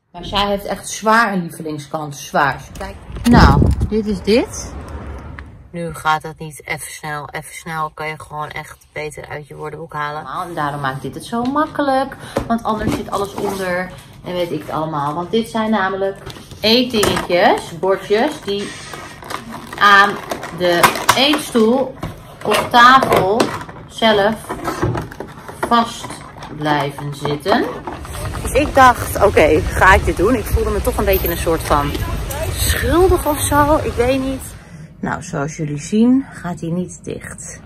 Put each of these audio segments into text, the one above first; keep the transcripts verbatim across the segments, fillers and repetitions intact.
Maar zij heeft echt zwaar een lievelingskant. Zwaar. Kijk. Nou, dit is dit. Nu gaat dat niet even snel. Even snel kan je gewoon echt beter uit je woordenboek halen. En daarom maakt dit het zo makkelijk. Want anders zit alles onder. En weet ik het allemaal. Want dit zijn namelijk eetdingetjes, bordjes, die aan de eetstoel op tafel zelf vast blijven zitten. Dus ik dacht, oké, okay, ga ik dit doen? Ik voelde me toch een beetje een soort van schuldig of zo. Ik weet niet. Nou, zoals jullie zien gaat hij niet dicht.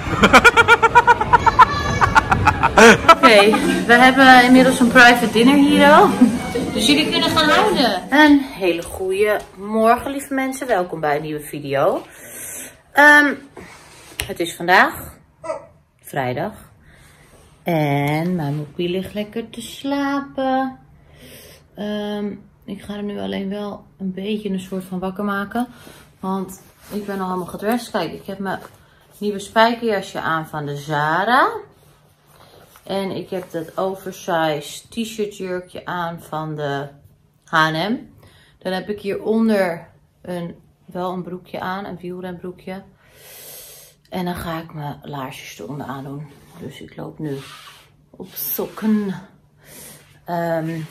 Oké, okay, we hebben inmiddels een private dinner hier al. Dus jullie kunnen gaan houden. Een hele goede morgen, lieve mensen. Welkom bij een nieuwe video. Um, het is vandaag vrijdag. En mijn moppie ligt lekker te slapen. Um, ik ga er nu alleen wel een beetje een soort van wakker maken. Want ik ben al helemaal gedressed. Kijk, ik heb mijn nieuwe spijkerjasje aan van de Zara. En ik heb dat oversized t-shirt jurkje aan van de H en M. Dan heb ik hieronder een, wel een broekje aan, een wielrenbroekje. En dan ga ik mijn laarsjes eronder aan doen. Dus ik loop nu op sokken. Um,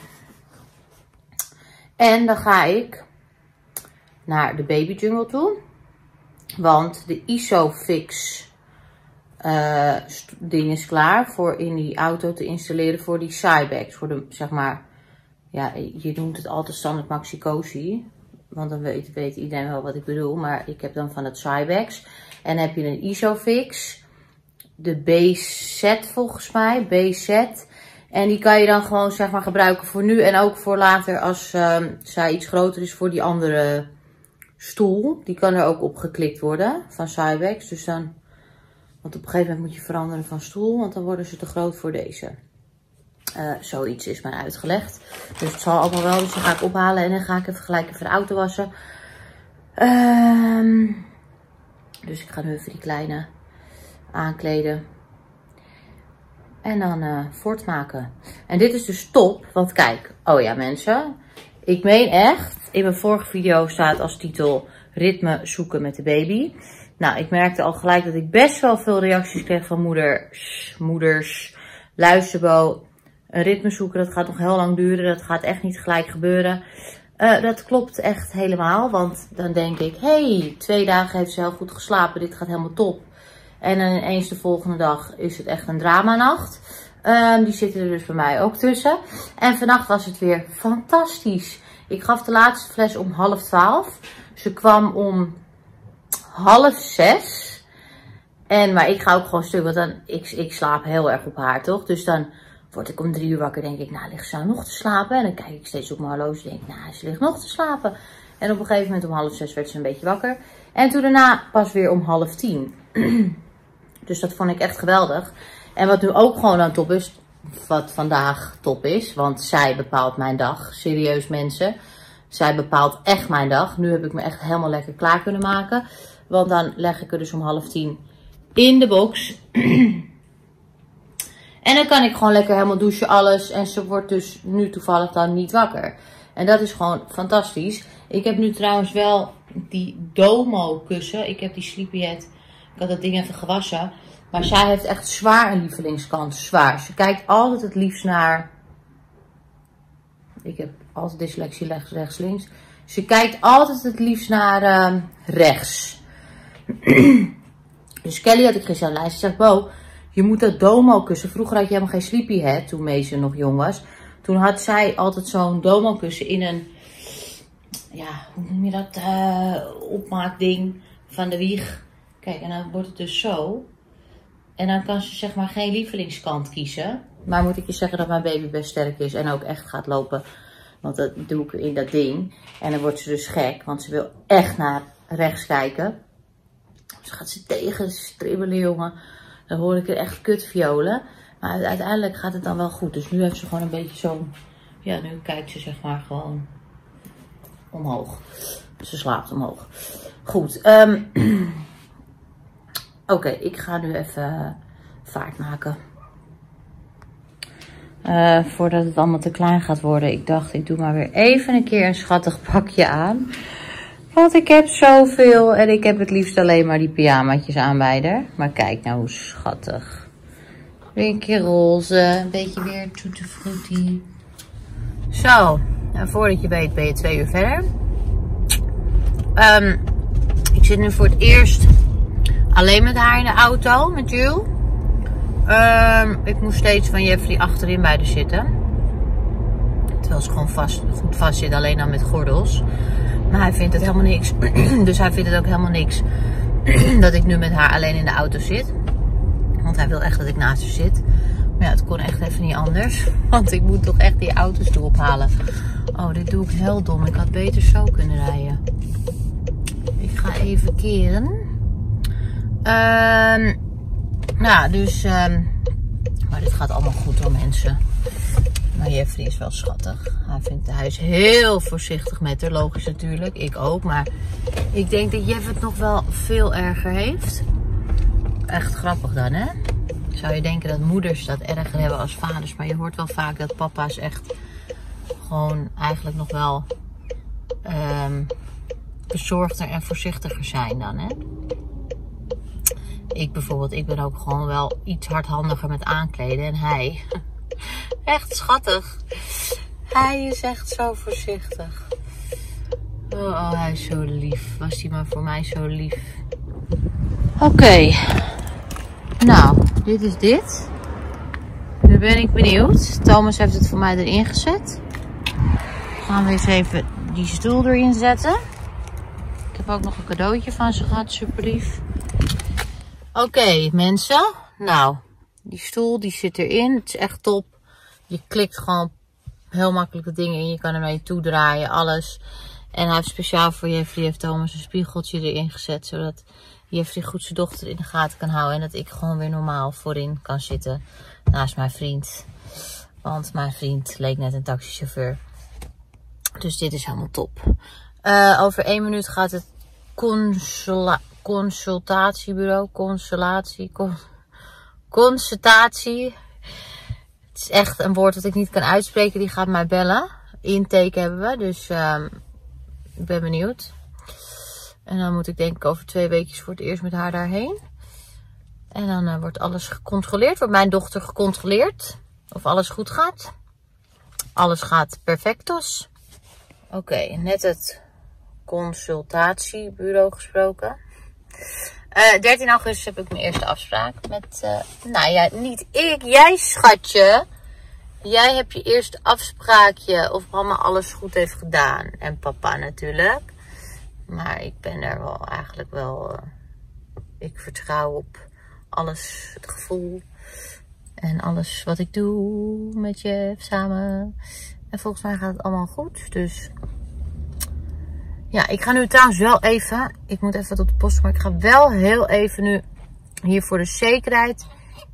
en dan ga ik naar de baby jungle toe. Want de Isofix uh, ding is klaar voor in die auto te installeren voor die sidebags. Voor de, zeg maar, ja, je noemt het altijd standaard maxi cozy. Want dan weet, weet iedereen wel wat ik bedoel. Maar ik heb dan van het sidebags. En dan heb je een Isofix. De B-Z volgens mij. B-Z. En die kan je dan gewoon zeg maar gebruiken voor nu. En ook voor later als uh, zij iets groter is voor die andere stoel. Die kan er ook op geklikt worden van sidebags. Dus dan, want op een gegeven moment moet je veranderen van stoel. Want dan worden ze te groot voor deze. Uh, zoiets is mij uitgelegd. Dus het zal allemaal wel. Dus die ga ik ophalen. En dan ga ik even gelijk even de auto wassen. Uh, dus ik ga nu even die kleine aankleden. En dan uh, voortmaken. En dit is dus top. Want kijk. Oh ja mensen. Ik meen echt. In mijn vorige video staat als titel ritme zoeken met de baby. Nou, ik merkte al gelijk dat ik best wel veel reacties kreeg van moeders. Moeders. Luisterbo. Een ritme zoeken, dat gaat nog heel lang duren. Dat gaat echt niet gelijk gebeuren. Uh, dat klopt echt helemaal. Want dan denk ik, hé, hey, twee dagen heeft ze heel goed geslapen. Dit gaat helemaal top. En dan ineens de volgende dag is het echt een dramanacht. Um, die zitten er dus bij mij ook tussen. En vannacht was het weer fantastisch. Ik gaf de laatste fles om half twaalf. Ze kwam om half zes. En, maar ik ga ook gewoon stuk, want dan, ik, ik slaap heel erg op haar, toch? Dus dan word ik om drie uur wakker, denk ik, nou, ligt ze nou nog te slapen? En dan kijk ik steeds op mijn horloge en denk ik, nou, ze ligt nog te slapen. En op een gegeven moment om half zes werd ze een beetje wakker. En toen daarna pas weer om half tien. Dus dat vond ik echt geweldig. En wat nu ook gewoon aan top is, wat vandaag top is, want zij bepaalt mijn dag. Serieus mensen, zij bepaalt echt mijn dag. Nu heb ik me echt helemaal lekker klaar kunnen maken. Want dan leg ik er dus om half tien in de box. En dan kan ik gewoon lekker helemaal douchen, alles. En ze wordt dus nu toevallig dan niet wakker. En dat is gewoon fantastisch. Ik heb nu trouwens wel die Domo kussen. Ik heb die Sleepyhead. Ik had dat ding even gewassen. Maar zij heeft echt zwaar een lievelingskant. Zwaar. Ze kijkt altijd het liefst naar. Ik heb altijd dyslexie rechts, rechts, links. Ze kijkt altijd het liefst naar uh, rechts. Dus Kelly had ik gisteren aan de lijst. Ze zegt, Bo, je moet dat Domo kussen. Vroeger had je helemaal geen Sleepyhead toen Mason nog jong was. Toen had zij altijd zo'n Domo kussen in een, ja, hoe noem je dat, uh, opmaakding van de wieg. Kijk, en dan wordt het dus zo. En dan kan ze zeg maar geen lievelingskant kiezen. Maar moet ik je zeggen dat mijn baby best sterk is en ook echt gaat lopen. Want dat doe ik in dat ding. En dan wordt ze dus gek, want ze wil echt naar rechts kijken. Dus gaat ze tegen stribbelen, jongen. Dan hoor ik er echt kutviolen. Maar uiteindelijk gaat het dan wel goed. Dus nu heeft ze gewoon een beetje zo'n, ja, nu kijkt ze zeg maar gewoon omhoog. Ze slaapt omhoog. Goed. Um, Oké, okay, ik ga nu even vaart maken. Uh, voordat het allemaal te klein gaat worden. Ik dacht, ik doe maar weer even een keer een schattig pakje aan. Want ik heb zoveel. En ik heb het liefst alleen maar die pyjamaatjes aan bij haar. Maar kijk nou hoe schattig. Weer een keer roze. Een beetje weer tutti frutti. Zo. En voordat je weet ben je twee uur verder. Um, ik zit nu voor het eerst alleen met haar in de auto. Met Jules. Um, ik moest steeds van Jeffrey achterin bij de zitten. Terwijl ze gewoon vast, goed vast zit, alleen dan met gordels. Maar hij vindt het helemaal niks. Dus hij vindt het ook helemaal niks dat ik nu met haar alleen in de auto zit. Want hij wil echt dat ik naast haar zit. Maar ja, het kon echt even niet anders. Want ik moet toch echt die auto's toe ophalen. Oh, dit doe ik heel dom. Ik had beter zo kunnen rijden. Ik ga even keren. Um, nou, dus... Um, maar dit gaat allemaal goed hoor, mensen. Maar Jeffrey is wel schattig. Hij, vindt, hij is heel voorzichtig met haar. Logisch natuurlijk. Ik ook. Maar ik denk dat Jeff het nog wel veel erger heeft. Echt grappig dan, hè? Zou je denken dat moeders dat erger hebben als vaders. Maar je hoort wel vaak dat papa's echt gewoon eigenlijk nog wel um, bezorgder en voorzichtiger zijn dan, hè? Ik bijvoorbeeld, ik ben ook gewoon wel iets hardhandiger met aankleden. En hij, echt schattig. Hij is echt zo voorzichtig. Oh, oh hij is zo lief. Was hij maar voor mij zo lief. Oké. Okay. Nou, dit is dit. Nu ben ik benieuwd. Thomas heeft het voor mij erin gezet. Gaan we eens even die stoel erin zetten. Ik heb ook nog een cadeautje van ze gehad. Super lief. Oké, okay, mensen. Nou, die stoel die zit erin. Het is echt top. Je klikt gewoon heel makkelijk de dingen in. Je kan ermee toedraaien, alles. En hij heeft speciaal voor Jeffrey, heeft Thomas een spiegeltje erin gezet. Zodat Jeffrey goed zijn dochter in de gaten kan houden. En dat ik gewoon weer normaal voorin kan zitten. Naast mijn vriend. Want mijn vriend leek net een taxichauffeur. Dus dit is helemaal top. Uh, over één minuut gaat het consula consultatiebureau. Constellatie. Con consultatie. Het is echt een woord dat ik niet kan uitspreken. Die gaat mij bellen. Intake hebben we. Dus um, ik ben benieuwd. En dan moet ik denk ik over twee weekjes voor het eerst met haar daarheen. En dan uh, wordt alles gecontroleerd. Wordt mijn dochter gecontroleerd. Of alles goed gaat. Alles gaat perfectos. Oké, okay, net het consultatiebureau gesproken. Uh, dertien augustus heb ik mijn eerste afspraak met... Uh, nou ja, niet ik. Jij, schatje. Jij hebt je eerste afspraakje of mama alles goed heeft gedaan. En papa natuurlijk. Maar ik ben er wel eigenlijk wel... Uh, ik vertrouw op alles, het gevoel. En alles wat ik doe met je samen. En volgens mij gaat het allemaal goed. Dus... ja, ik ga nu trouwens wel even... Ik moet even wat op de post, maar ik ga wel heel even nu... hier voor de zekerheid...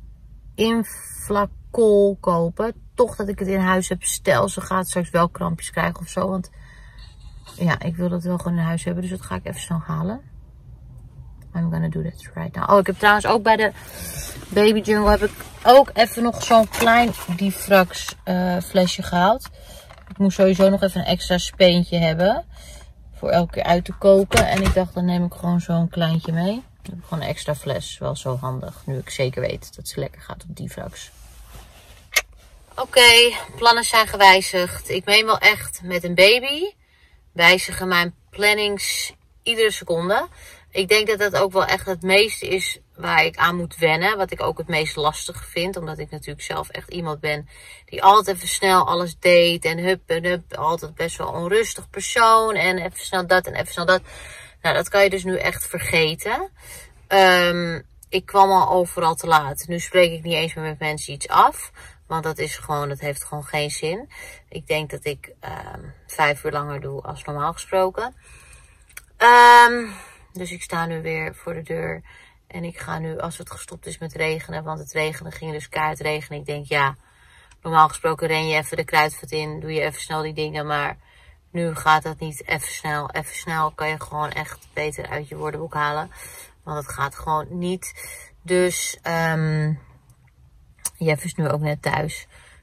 Inflacol kopen. Toch dat ik het in huis heb. Stel, ze gaat straks wel krampjes krijgen of zo. Want ja, ik wil dat wel gewoon in huis hebben. Dus dat ga ik even snel halen. I'm gonna do that right now. Oh, ik heb trouwens ook bij de Baby Jungle... heb ik ook even nog zo'n klein Diffrax uh, flesje gehaald. Ik moest sowieso nog even een extra speentje hebben. Voor elke keer uit te koken. En ik dacht, dan neem ik gewoon zo'n kleintje mee. Dan heb ik gewoon een extra fles. Wel zo handig. Nu ik zeker weet dat ze lekker gaat op Diffrax. Oké, okay, plannen zijn gewijzigd. Ik meen wel echt met een baby. Wijzigen mijn plannings iedere seconde. Ik denk dat dat ook wel echt het meeste is waar ik aan moet wennen. Wat ik ook het meest lastig vind. Omdat ik natuurlijk zelf echt iemand ben die altijd even snel alles deed. En hup en hup. Altijd best wel onrustig persoon. En even snel dat en even snel dat. Nou, dat kan je dus nu echt vergeten. Um, ik kwam al overal te laat. Nu spreek ik niet eens meer met mensen iets af. Want dat is gewoon, dat heeft gewoon geen zin. Ik denk dat ik um, vijf uur langer doe als normaal gesproken. Um, dus ik sta nu weer voor de deur. En ik ga nu, als het gestopt is met regenen. Want het regenen ging dus keihard regenen. Ik denk, ja, normaal gesproken ren je even de kruidvat in. Doe je even snel die dingen. Maar nu gaat dat niet even snel. Even snel kan je gewoon echt beter uit je woordenboek halen. Want het gaat gewoon niet. Dus... Um, Jeff is nu ook net thuis.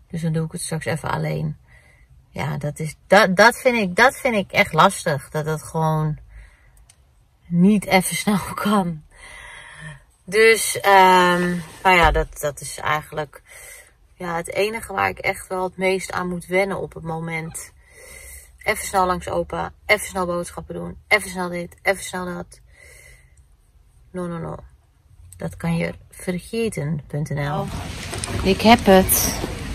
Dus dan doe ik het straks even alleen. Ja, dat, is, dat, dat, vind ik, dat vind ik echt lastig. Dat het gewoon niet even snel kan. Dus, um, nou ja, dat, dat is eigenlijk ja, het enige waar ik echt wel het meest aan moet wennen op het moment. Even snel langs opa, even snel boodschappen doen, even snel dit, even snel dat. No, no, no. Dat kan je vergeten punt n l. Ik heb het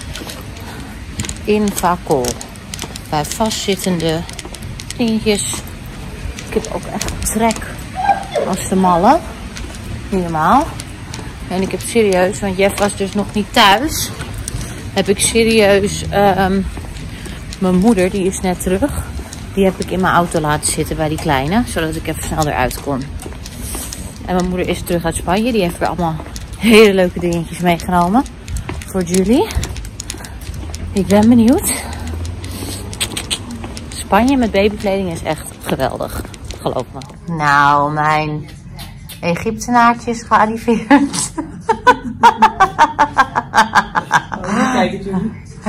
in Vakol. Bij vastzittende dingetjes. Ik heb ook echt trek als de malle. Niet normaal. En ik heb serieus, want Jeff was dus nog niet thuis. Heb ik serieus um, mijn moeder, die is net terug. Die heb ik in mijn auto laten zitten bij die kleine. Zodat ik even snel eruit kon. En mijn moeder is terug uit Spanje. Die heeft weer allemaal hele leuke dingetjes meegenomen. Voor Julie. Ik ben benieuwd. Spanje met babykleding is echt geweldig. Geloof me. Nou, mijn Egyptenaartje is gearriveerd. Oh, kijk het jullie.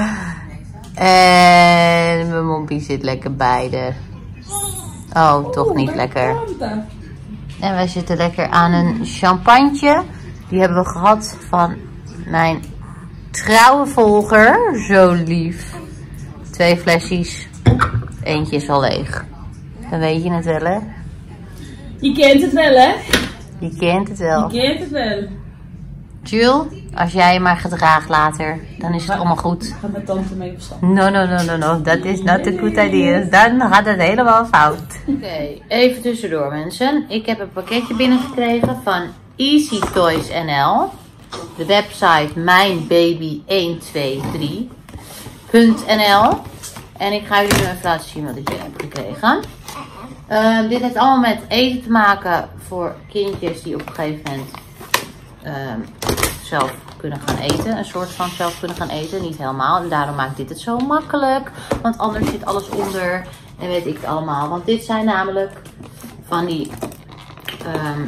En mijn mompie zit lekker bij de. Oh, toch niet lekker. En wij zitten lekker aan een champagne. Die hebben we gehad van mijn trouwe volger. Zo lief. Twee flesjes. Eentje is al leeg. Dan weet je het wel, hè? Je kent het wel, hè? Je kent het wel. Je kent het wel. Jules, als jij je maar gedraagt later, dan is het allemaal goed. Ga met tante mee op stap. No, no, no, no, no. Dat is not a good idea. Dan gaat het helemaal fout. Oké, okay, even tussendoor mensen. Ik heb een pakketje binnengekregen van Easy Toys N L. De website mijn baby een twee drie punt n l. En ik ga jullie even laten zien wat ik binnen heb gekregen. Uh, dit heeft allemaal met eten te maken voor kindjes die op een gegeven moment uh, zelf kunnen gaan eten. Een soort van zelf kunnen gaan eten. Niet helemaal. En daarom maakt dit het zo makkelijk. Want anders zit alles onder. En weet ik het allemaal. Want dit zijn namelijk van die um,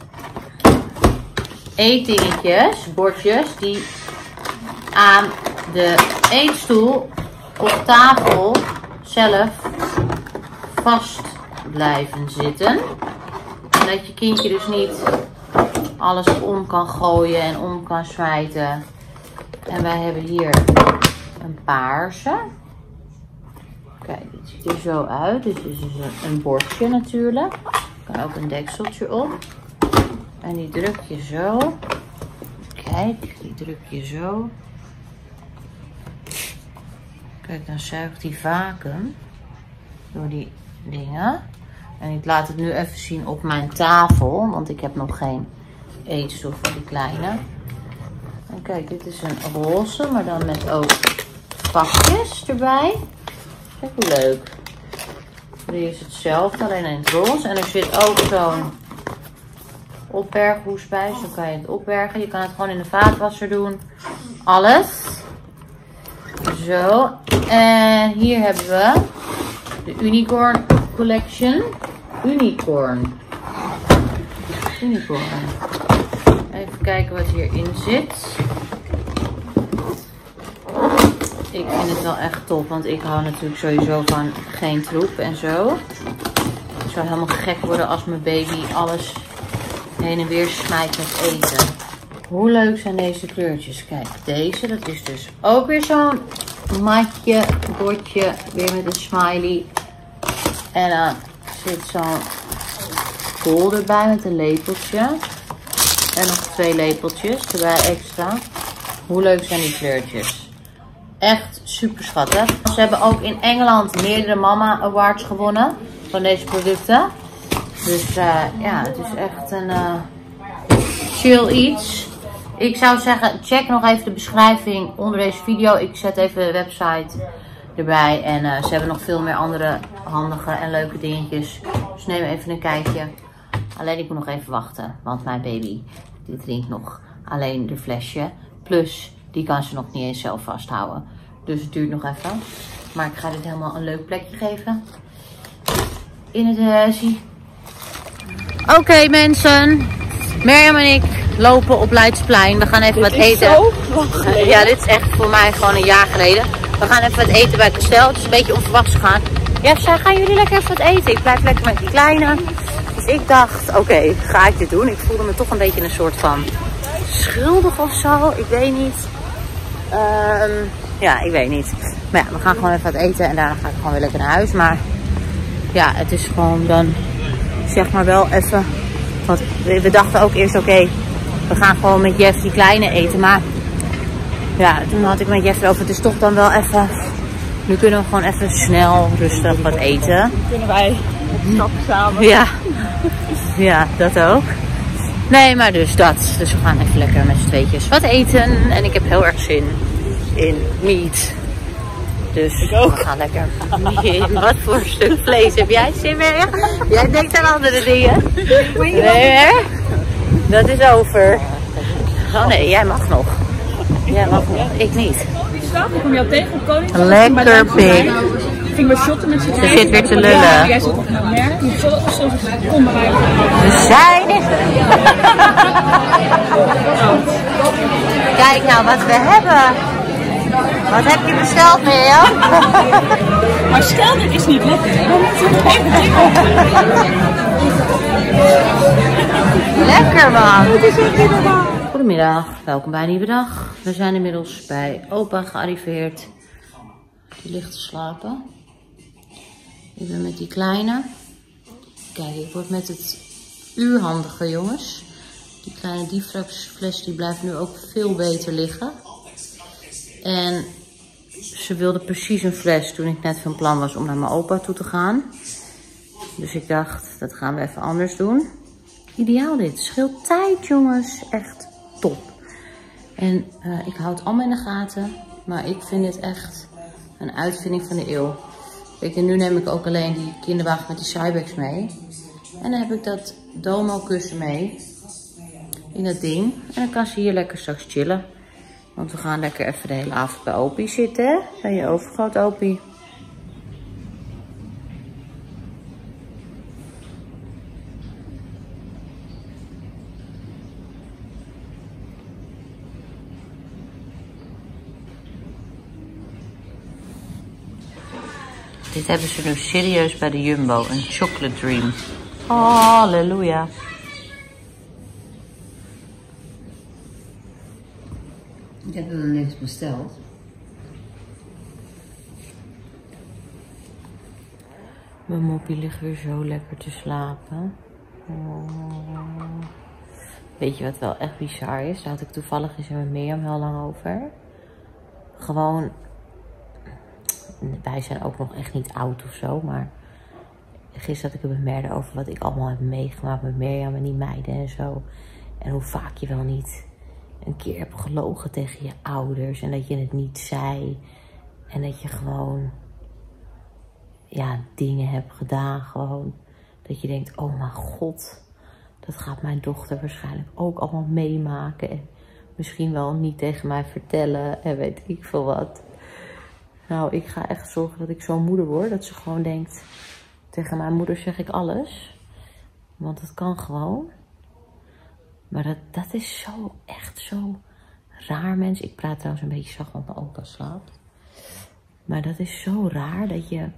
eetdingetjes, bordjes, die aan de eetstoel op tafel zelf vast blijven zitten. En dat je kindje dus niet alles om kan gooien en om kan smijten. En wij hebben hier een paarse. Kijk, dit ziet er zo uit. Dit is dus een bordje natuurlijk. Er kan ook een dekseltje op. En die druk je zo. Kijk, die druk je zo. Kijk, dan zuigt die vacuüm door die dingen. En ik laat het nu even zien op mijn tafel, want ik heb nog geen eetstoel voor die kleine. En kijk, dit is een roze, maar dan met ook vakjes erbij. Kijk hoe leuk. Dit is hetzelfde, alleen in het roze. En er zit ook zo'n opberghoes bij, zo kan je het opbergen. Je kan het gewoon in de vaatwasser doen. Alles. Zo. En hier hebben we de Unicorn Collection. Unicorn. Unicorn. Even kijken wat hierin zit. Ik vind het wel echt top, want ik hou natuurlijk sowieso van geen troep en zo. Ik zou helemaal gek worden als mijn baby alles heen en weer smijt met eten. Hoe leuk zijn deze kleurtjes? Kijk, deze, dat is dus ook weer zo'n matje, bordje, weer met een smiley. En dan zit zo'n bol erbij met een lepeltje. En nog twee lepeltjes erbij extra. Hoe leuk zijn die kleurtjes? Echt super schattig. Ze hebben ook in Engeland meerdere Mama Awards gewonnen van deze producten. Dus uh, ja, het is echt een uh, chill iets. Ik zou zeggen, check nog even de beschrijving onder deze video. Ik zet even de website erbij. En uh, ze hebben nog veel meer andere handige en leuke dingetjes. Dus neem even een kijkje. Alleen ik moet nog even wachten. Want mijn baby, die drinkt nog alleen de flesje. Plus, die kan ze nog niet eens zelf vasthouden. Dus het duurt nog even. Maar ik ga dit helemaal een leuk plekje geven. In het huisje. Oké okay, mensen. Mirjam en ik lopen op Leidsplein. We gaan even Dit wat is eten. zo lang geleden. Ja, dit is echt voor mij gewoon een jaar geleden. We gaan even wat eten bij Castel. Het is een beetje onverwachts gegaan. Ja, zij gaan jullie lekker even wat eten. Ik blijf lekker met die kleine. Dus ik dacht, oké, okay, ga ik dit doen? Ik voelde me toch een beetje een soort van schuldig of zo. Ik weet niet. Um, ja, ik weet niet. Maar ja, we gaan gewoon even wat eten en daarna ga ik gewoon weer lekker naar huis. Maar ja, het is gewoon dan zeg maar wel even. Want we dachten ook eerst, oké, okay, we gaan gewoon met Jeff die kleine eten. Maar ja, toen had ik met Jeff erover, het is toch dan wel even. Nu kunnen we gewoon even snel, rustig wat eten. Nu kunnen wij stappen samen. Ja, ja, dat ook. Nee, maar dus dat. Dus we gaan even lekker met z'n tweetjes wat eten. En ik heb heel erg zin in meat. Dus ik ook. We gaan lekker. Wat voor stuk vlees heb jij zin meer? Jij denkt aan andere dingen. Nee, hè? Dat is over. Oh nee, jij mag nog. Jij mag nog. Ik niet. Ik kom jou tegen op Koning. Lekker pik. Ik ging bij shotten met z'n tweeën. Ze zit weer te lullen. Ja, jij zit nog naar de merk. Je zal ook zo kom maar bij. We zijn. Kijk nou wat we hebben. Wat heb je besteld, Mirjam? Maar stel, dit is niet lekker. Dan moeten we even dingen. Lekker man. Het is echt niet normaal. Goedemiddag, welkom bij een nieuwe dag. We zijn inmiddels bij opa gearriveerd. Die ligt te slapen. Ik ben met die kleine. Kijk, ik word met het uur handiger, jongens. Die kleine diefrapsfles die blijft nu ook veel beter liggen. En ze wilde precies een fles toen ik net van plan was om naar mijn opa toe te gaan. Dus ik dacht, dat gaan we even anders doen. Ideaal dit. Scheelt tijd, jongens. Echt top. En uh, ik hou het allemaal in de gaten. Maar ik vind dit echt een uitvinding van de eeuw. Kijk, en nu neem ik ook alleen die kinderwagen met die Cybex mee. En dan heb ik dat Domo kussen mee. In dat ding. En dan kan ze hier lekker straks chillen. Want we gaan lekker even de hele avond bij Opie zitten, hè? Bij je overgroot Opie. Dit hebben ze nu serieus bij de Jumbo. Een chocolate dream. Oh, halleluja. Ik heb er nog niks besteld. Mijn moppie ligt weer zo lekker te slapen. Oh. Weet je wat wel echt bizar is? Daar had ik toevallig eens met Mirjam heel lang over. Gewoon, wij zijn ook nog echt niet oud of zo, maar gisteren had ik het met Merde over wat ik allemaal heb meegemaakt met Mirjam en die meiden en zo. En hoe vaak je wel niet een keer hebt gelogen tegen je ouders en dat je het niet zei. En dat je gewoon, ja, dingen hebt gedaan gewoon. Dat je denkt, oh mijn god, dat gaat mijn dochter waarschijnlijk ook allemaal meemaken. En misschien wel niet tegen mij vertellen en weet ik veel wat. Nou, ik ga echt zorgen dat ik zo'n moeder word. Dat ze gewoon denkt, tegen mijn moeder zeg ik alles. Want dat kan gewoon. Maar dat, dat is zo, echt zo raar, mensen. Ik praat trouwens een beetje zacht, want mijn opa slaapt. Maar dat is zo raar dat je...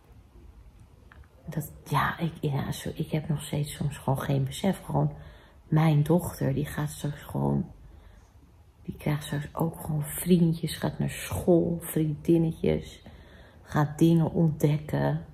Dat, ja, ik, ja zo, ik heb nog steeds soms gewoon geen besef. Gewoon, mijn dochter, die gaat straks gewoon... Die krijgt straks ook gewoon vriendjes, gaat naar school, vriendinnetjes. Gaat dingen ontdekken.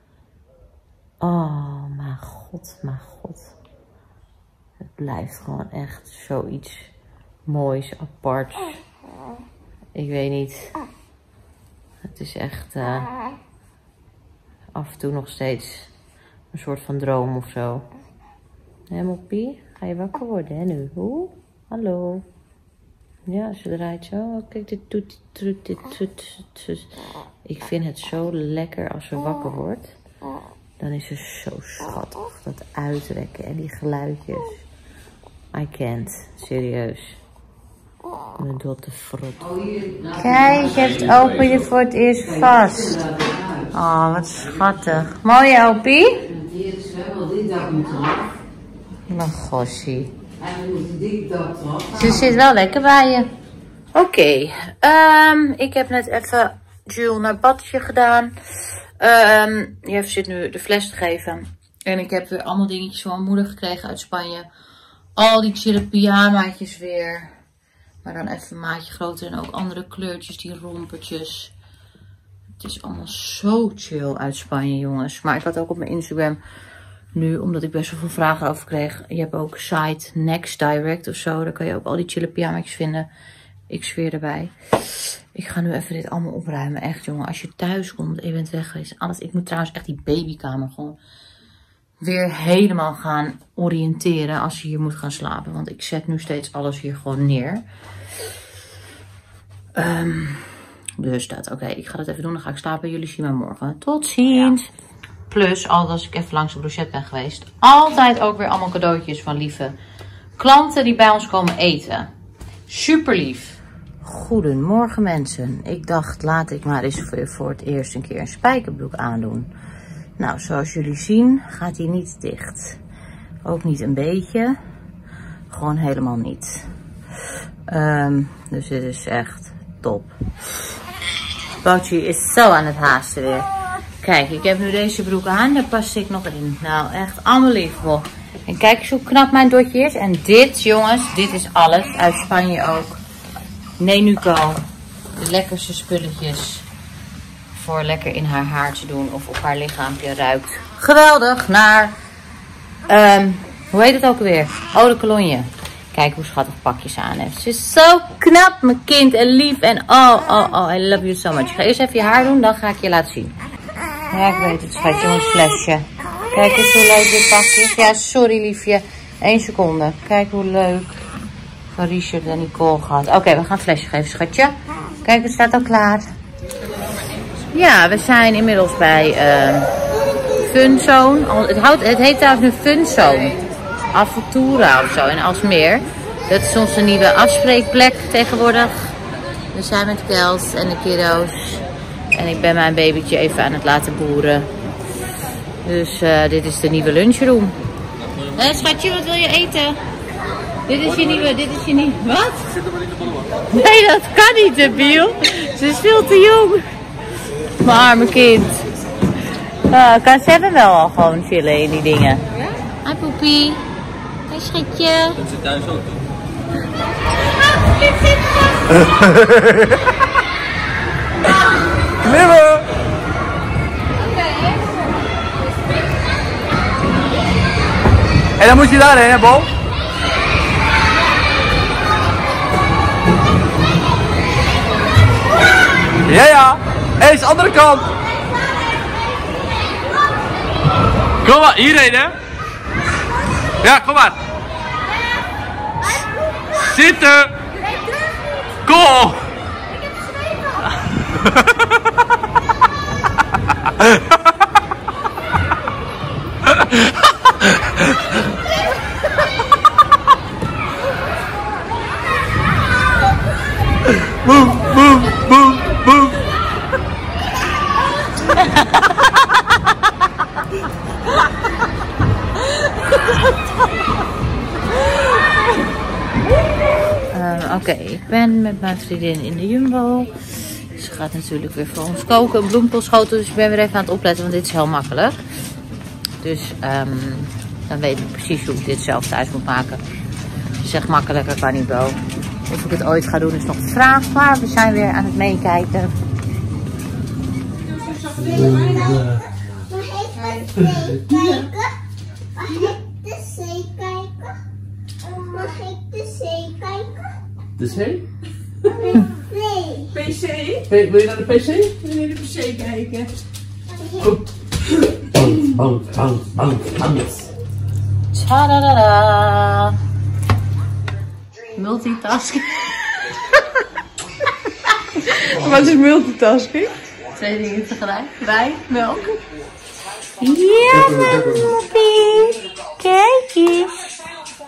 Oh, mijn god, mijn god. Het blijft gewoon echt zoiets moois, aparts. Ik weet niet. Het is echt uh, af en toe nog steeds een soort van droom of zo. Hé, Moppie? Ga je wakker worden, hè, nu? Oeh, hallo. Ja, ze draait zo. Oh, kijk, dit doet, dit, dit, dit, dit. Ik vind het zo lekker als ze wakker wordt. Dan is ze zo schattig. Dat uitrekken en die geluidjes. I can't. Serieus. Mijn dotte frot. Kijk, je hebt Opie je voor het eerst vast. Oh, wat schattig. Mooi, Opie? Mijn gossie. Ze zit wel lekker bij je. Oké, okay. um, ik heb net even Jules naar het badje gedaan. Um, Jeff zit nu de fles te geven. En ik heb weer allemaal dingetjes van mijn moeder gekregen uit Spanje. Al die chille pyjamaatjes weer. Maar dan even een maatje groter en ook andere kleurtjes, die rompertjes. Het is allemaal zo chill uit Spanje, jongens. Maar ik had ook op mijn Instagram nu, omdat ik best wel veel vragen over kreeg. Je hebt ook site Next Direct of zo. Daar kan je ook al die chille pyjamaatjes vinden. Ik zweer erbij. Ik ga nu even dit allemaal opruimen. Echt, jongen. Als je thuis komt en je bent weg geweest. Alles. Ik moet trouwens echt die babykamer gewoon weer helemaal gaan oriënteren als je hier moet gaan slapen. Want ik zet nu steeds alles hier gewoon neer. Um, dus dat. Oké, okay, ik ga dat even doen. Dan ga ik slapen. Jullie zien mij morgen. Tot ziens. Ja. Plus, als ik even langs de Blochet ben geweest. Altijd ook weer allemaal cadeautjes van lieve klanten die bij ons komen eten. Super lief. Goedemorgen mensen. Ik dacht, laat ik maar eens voor, voor het eerst een keer een spijkerbroek aandoen. Nou, zoals jullie zien gaat hij niet dicht. Ook niet een beetje. Gewoon helemaal niet. Um, dus dit is echt top. Boutje is zo aan het haasten weer. Kijk, ik heb nu deze broek aan. Daar pas ik nog in. Nou, echt allemaal liefdevol. En kijk eens hoe knap mijn dotje is. En dit, jongens, dit is alles. Uit Spanje ook. Nenuco. De lekkerste spulletjes. Voor lekker in haar haar te doen. Of op haar lichaampje ruikt. Geweldig. Naar, um, hoe heet het ook alweer? Eau de Cologne. Kijk hoe schattig pakjes aan heeft. Ze is zo knap, mijn kind. En lief. En oh, oh, oh. I love you so much. Ik ga eerst even je haar doen. Dan ga ik je laten zien. Ja, ik weet het, schatje. Een flesje. Kijk eens hoe leuk dit pakje is. Ja, sorry liefje. Eén seconde. Kijk hoe leuk. Van Richard en Nicole gehad. Oké, okay, we gaan een flesje geven, schatje. Kijk, het staat al klaar. Ja, we zijn inmiddels bij uh, Funzone. Het, houdt, het heet trouwens nu Funzone. Aventura of zo in Alsmeer. Dat is onze nieuwe afspreekplek tegenwoordig. We zijn met Kels en de kiddo's. En ik ben mijn babytje even aan het laten boeren. Dus uh, dit is de nieuwe lunchroom. Hé hey, schatje, wat wil je eten? Dit is je nieuwe, dit is je nieuwe... Wat? Nee, dat kan niet, debiel. Ze is veel te jong. Mijn arme kind. Uh, kan ze hebben wel al gewoon chillen in die dingen. Ja? Hi poepie. Hoi schatje. Dat zit thuis ook toch? Klimmen! En dan moet je daarheen, hè, Bo? Ja, ja. Hé, is de andere kant. Kom maar, hierheen, hè? Ja, kom maar. Zitten. Kom. Boem, boem, boem, boem. Uh, Oké, okay. Ik ben met mijn vriendin in de Jumbo. Ze gaat natuurlijk weer voor ons koken, een bloemkool schoten. Dus ik ben weer even aan het opletten, want dit is heel makkelijk. Dus um, dan weet ik precies hoe ik dit zelf thuis moet maken. Ze zegt makkelijker kan niet, Bo. Of ik het ooit ga doen is nog de vraag. Maar we zijn weer aan het meekijken. Mag ik de zee kijken? Mag ik de zee kijken? De zee? Nee. P C? Hey, wil je naar de P C? Wil je naar de P C kijken? Goed. Bang, bang, bang, bang, bang. Tadadada. Multitasking. Wat is multitasking? Twee dingen tegelijk. Bij, melk. Ja, moppie. Kijk eens.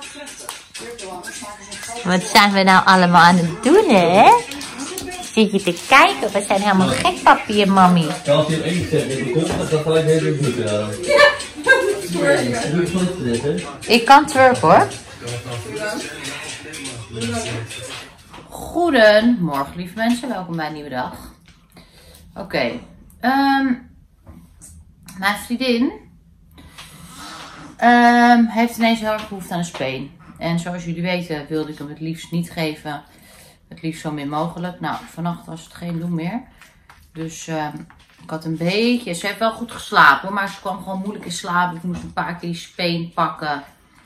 Wat zijn we nou allemaal aan het doen, hè? Zit je te kijken? We zijn helemaal gek, papi en mami. Ja, als je hem één zet in de kop, dan gaat gelijk heel erg goed. Ik kan twerk, hoor. Goedemorgen lieve mensen, welkom bij een nieuwe dag. Oké, okay. um, mijn vriendin um, heeft ineens heel erg behoefte aan een speen. En zoals jullie weten wilde ik hem het liefst niet geven. Het liefst zo min mogelijk. Nou, vannacht was het geen doen meer. Dus um, ik had een beetje... Ze heeft wel goed geslapen, maar ze kwam gewoon moeilijk in slaap. Ik moest een paar keer die speen pakken.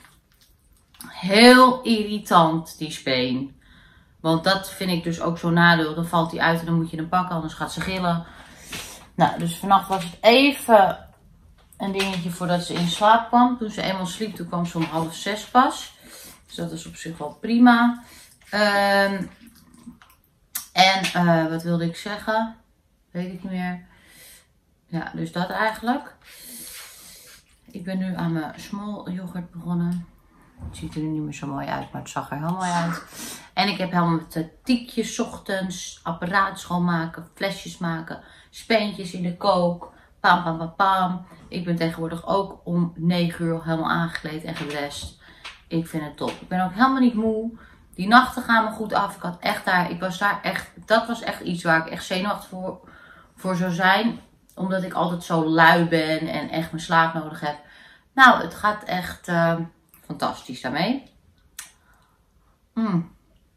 Heel irritant, die speen. Want dat vind ik dus ook zo'n nadeel. Dan valt hij uit en dan moet je hem pakken, anders gaat ze gillen. Nou, dus vannacht was het even een dingetje voordat ze in slaap kwam. Toen ze eenmaal sliep, toen kwam ze om half zes pas. Dus dat is op zich wel prima. Um, en uh, wat wilde ik zeggen? Weet ik niet meer. Ja, dus dat eigenlijk. Ik ben nu aan mijn small yoghurt begonnen. Het ziet er nu niet meer zo mooi uit, maar het zag er heel mooi uit. En ik heb helemaal met tiekjes ochtends, apparaat schoonmaken, flesjes maken, speentjes in de kook, pam pam pam pam. Ik ben tegenwoordig ook om negen uur helemaal aangekleed en gedrest. Ik vind het top. Ik ben ook helemaal niet moe. Die nachten gaan me goed af. Ik had echt daar, ik was daar echt, dat was echt iets waar ik echt zenuwachtig voor, voor zou zijn. Omdat ik altijd zo lui ben en echt mijn slaap nodig heb. Nou, het gaat echt uh, fantastisch daarmee. Mm.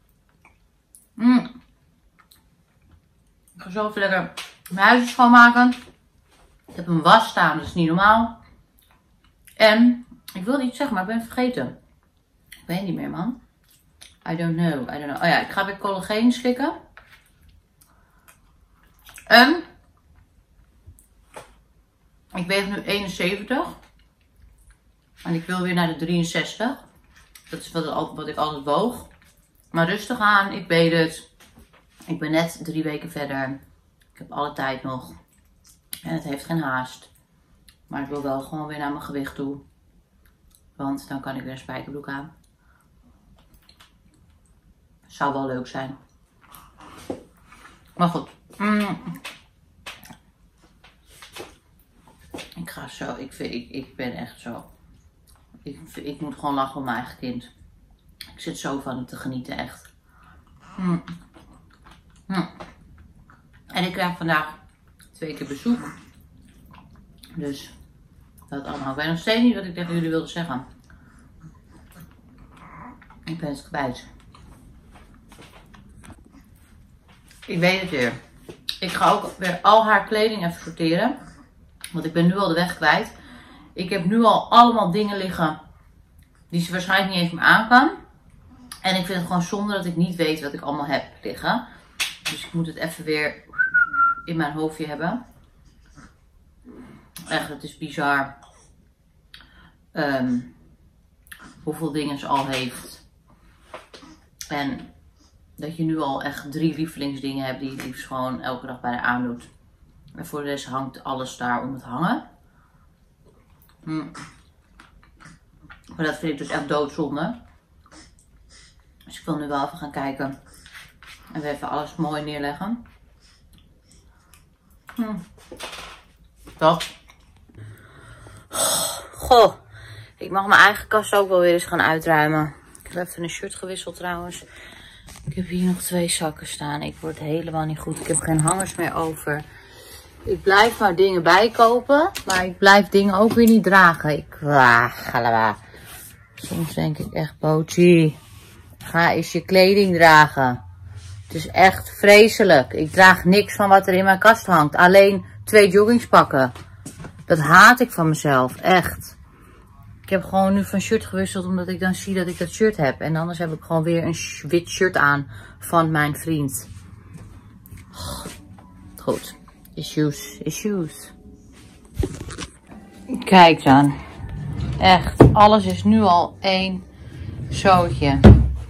Mm. Ik ga zo even lekker mijn huisje schoonmaken. Ik heb een was staan, dat is niet normaal. En ik wilde iets zeggen, maar ik ben het vergeten. Ik weet niet meer, man. I don't know, I don't know. Oh ja, ik ga weer collageen slikken. En ik weeg nu eenenzeventig. En ik wil weer naar de drieënzestig. Dat is wat, wat ik altijd woog. Maar rustig aan, ik weet het. Ik ben net drie weken verder. Ik heb alle tijd nog. En het heeft geen haast. Maar ik wil wel gewoon weer naar mijn gewicht toe. Want dan kan ik weer een spijkerbroek aan. Zou wel leuk zijn. Maar goed. Mm. Ik ga zo. Ik, vind, ik, ik ben echt zo. Ik, ik moet gewoon lachen om mijn eigen kind. Ik zit zo van het te genieten, echt. Mm. Mm. En ik krijg vandaag twee keer bezoek. Dus dat allemaal. Ik weet nog steeds niet wat ik tegen jullie wilde zeggen. Ik ben het kwijt. Ik weet het weer. Ik ga ook weer al haar kleding even sorteren. Want ik ben nu al de weg kwijt. Ik heb nu al allemaal dingen liggen die ze waarschijnlijk niet eens meer aan kan. En ik vind het gewoon zonde dat ik niet weet wat ik allemaal heb liggen. Dus ik moet het even weer in mijn hoofdje hebben. Echt, het is bizar. Um, hoeveel dingen ze al heeft. En dat je nu al echt drie lievelingsdingen hebt die je liefst gewoon elke dag bij haar aandoet. En voor de rest hangt alles daar om het hangen. Hm. Maar dat vind ik dus echt doodzonde. Dus ik wil nu wel even gaan kijken. En weer even alles mooi neerleggen. Hm. Dat. Goh. Ik mag mijn eigen kast ook wel weer eens gaan uitruimen. Ik heb even een shirt gewisseld trouwens. Ik heb hier nog twee zakken staan. Ik word helemaal niet goed. Ik heb geen hangers meer over. Ik blijf maar dingen bijkopen. Maar ik blijf dingen ook weer niet dragen. Ik... Ah, soms denk ik echt, Bootje, ga eens je kleding dragen. Het is echt vreselijk. Ik draag niks van wat er in mijn kast hangt. Alleen twee joggingspakken. Dat haat ik van mezelf. Echt. Ik heb gewoon nu van shirt gewisseld. Omdat ik dan zie dat ik dat shirt heb. En anders heb ik gewoon weer een wit shirt aan. Van mijn vriend. Goed. Issues. Issues. Kijk dan. Echt. Alles is nu al één zootje.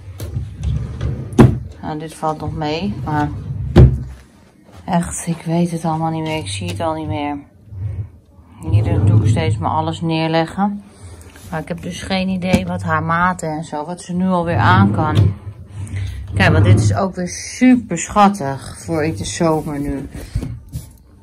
Nou, dit valt nog mee. Maar echt, ik weet het allemaal niet meer. Ik zie het al niet meer. Hier doe ik steeds maar alles neerleggen. Maar ik heb dus geen idee wat haar maten en zo. Wat ze nu alweer aan kan. Kijk, want dit is ook weer super schattig. Voor in de zomer nu.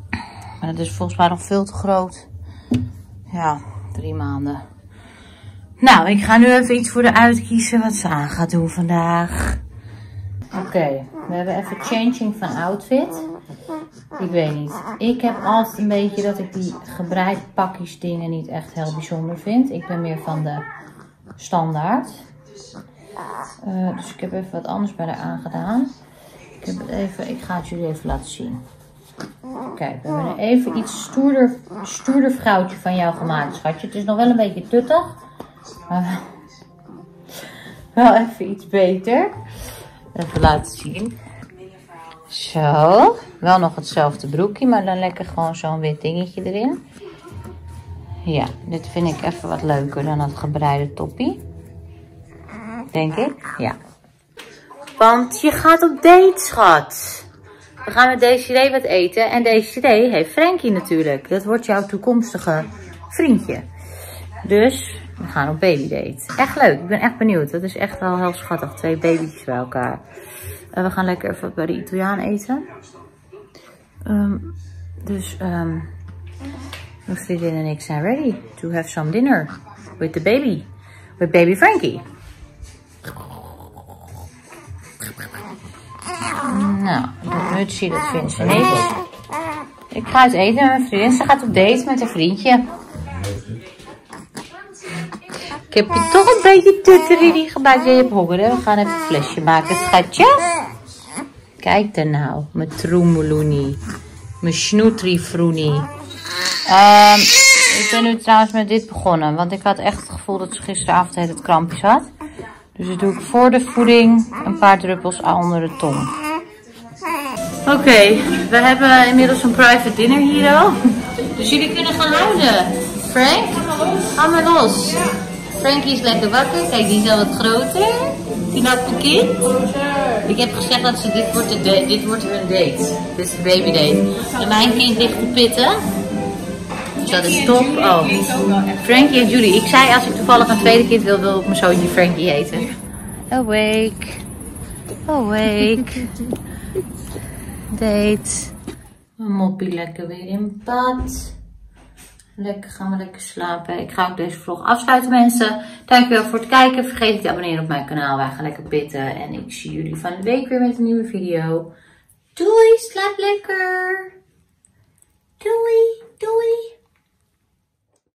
Maar het is volgens mij nog veel te groot. Ja, drie maanden. Nou, ik ga nu even iets voor de uitkiezen wat ze aan gaat doen vandaag. Oké, okay, we hebben even changing van outfit. Ik weet niet. Ik heb altijd een beetje dat ik die gebreid pakjes dingen niet echt heel bijzonder vind. Ik ben meer van de standaard. Uh, dus ik heb even wat anders bij haar aangedaan. Ik, heb het even, ik ga het jullie even laten zien. Kijk, we hebben even iets stoerder, stoerder vrouwtje van jou gemaakt, schatje. Het is nog wel een beetje tuttig. Maar wel even iets beter. Even laten zien. Zo. Wel nog hetzelfde broekje, maar dan lekker gewoon zo'n wit dingetje erin. Ja, dit vind ik even wat leuker dan dat gebreide toppie. Denk ik. Ja. Want je gaat op date, schat. We gaan met Desiree wat eten. En Desiree heeft Frankie natuurlijk. Dat wordt jouw toekomstige vriendje. Dus we gaan op babydate. Echt leuk. Ik ben echt benieuwd. Dat is echt wel heel schattig. Twee baby's bij elkaar. En we gaan lekker even bij de Italiaan eten. Um, dus um, mijn vriendin en ik zijn ready to have some dinner. With the baby. With baby Frankie. Nou, dat mutsje, dat vindt ze niks. Ik ga uit eten met mijn vriendin. Ze gaat op date met een vriendje. Ik heb je toch een beetje tutterie gemaakt. Je hebt honger, hè? We gaan even een flesje maken, schatje. Kijk daar nou, mijn troemeloenie. Mijn snoetriefroenie. Um, ik ben nu trouwens met dit begonnen. Want ik had echt het gevoel dat ze gisteravond het krampjes had. Dus dat doe ik voor de voeding een paar druppels onder de tong. Oké, okay, we hebben inmiddels een private dinner hier al. Dus jullie kunnen gaan houden. Frank, ga maar los. Frankie is lekker wakker. Kijk, die is al wat groter. Die nappe kind. Ik heb gezegd dat ze dit wordt, de, dit wordt hun date. Dit is de baby date. En mijn kind ligt te pitten. Dus dat is top. Oh, Frankie en Julie. Ik zei als ik toevallig een tweede kind wil, wil ik mijn zoontje Frankie heten. Awake. Awake. Date. Mijn moppie lekker weer in bad. Lekker gaan we lekker slapen. Ik ga ook deze vlog afsluiten, mensen. Dankjewel voor het kijken. Vergeet niet te abonneren op mijn kanaal. Wij gaan lekker pitten. En ik zie jullie van de week weer met een nieuwe video. Doei, slaap lekker. Doei, doei.